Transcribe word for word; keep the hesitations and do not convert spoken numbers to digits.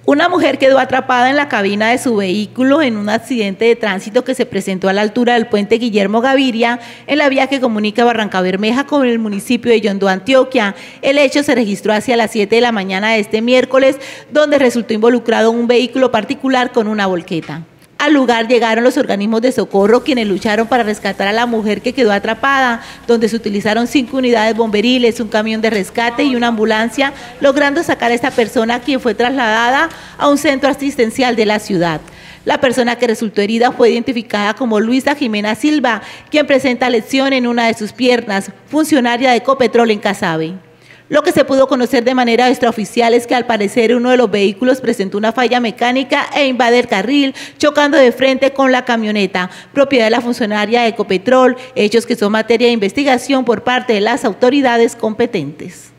Una mujer quedó atrapada en la cabina de su vehículo en un accidente de tránsito que se presentó a la altura del puente Guillermo Gaviria en la vía que comunica Barrancabermeja con el municipio de Yondó, Antioquia. El hecho se registró hacia las siete de la mañana de este miércoles, donde resultó involucrado un vehículo particular con una volqueta. Al lugar llegaron los organismos de socorro, quienes lucharon para rescatar a la mujer que quedó atrapada, donde se utilizaron cinco unidades bomberiles, un camión de rescate y una ambulancia, logrando sacar a esta persona, quien fue trasladada a un centro asistencial de la ciudad. La persona que resultó herida fue identificada como Luisa Jimena Silva, quien presenta lesión en una de sus piernas, funcionaria de Ecopetrol en Casabe. Lo que se pudo conocer de manera extraoficial es que al parecer uno de los vehículos presentó una falla mecánica e invade el carril, chocando de frente con la camioneta, propiedad de la funcionaria de Ecopetrol, hechos que son materia de investigación por parte de las autoridades competentes.